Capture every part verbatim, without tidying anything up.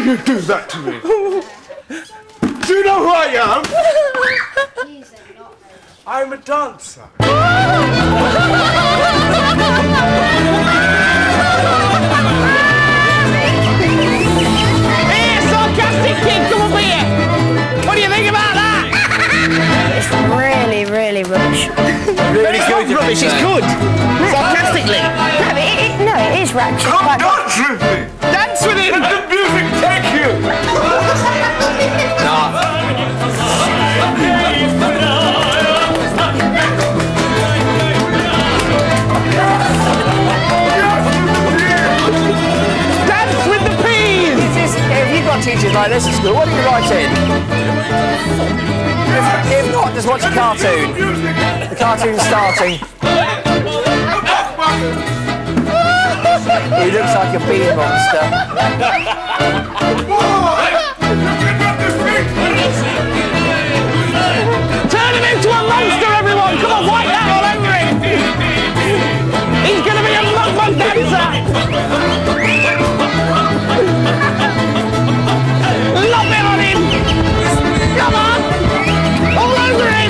you do that to me? Do you know who I am? I'm a dancer. Hey, sarcastic kid, come over here. What do you think about that? It's really, really rubbish. Really good. It's rubbish, it's good. Sarcastically. No, it, it, no, it is ratchet. Come but dance with me. Dance with him. Let the music take you. Dance with the peas. Is this, have you got teachers like this at school? What do you write in? If, if not, just watch a cartoon. The cartoon's starting. He looks like a bean monster. Turn him into a monster, everyone! Come on, wipe that all over him! He's gonna be a mukbang dancer! Love it on him! Come on! All over him!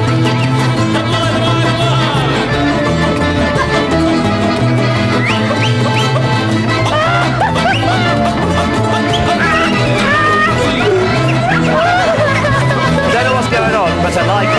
But I like it.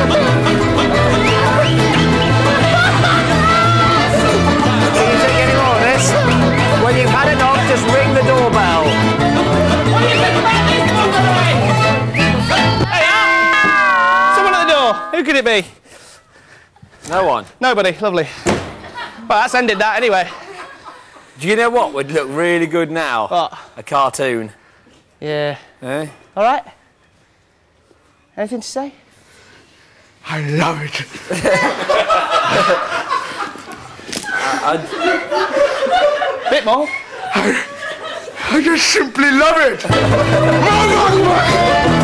Can you take any more of this? When you've had enough, just ring the doorbell. What do you think about this one, by the way? Hey, ah! Someone at the door. Who could it be? No one. Nobody. Lovely. Well, that's ended that anyway. Do you know what would look really good now? What? A cartoon. Yeah. Eh? All right. Anything to say? I love it. I... Bit more. I, I just simply love it.